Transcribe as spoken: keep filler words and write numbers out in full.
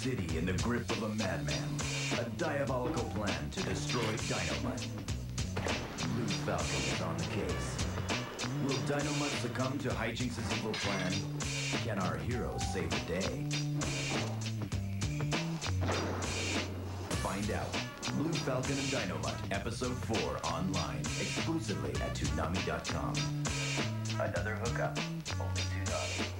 city in the grip of a madman. A diabolical plan to destroy Dynomutt. Blue Falcon is on the case. Will Dynomutt succumb to Hijinks' evil plan? Can our heroes save the day? Find out. Blue Falcon and Dynomutt, Episode four, online, exclusively at Toonami dot com. Another hookup, only Toonami.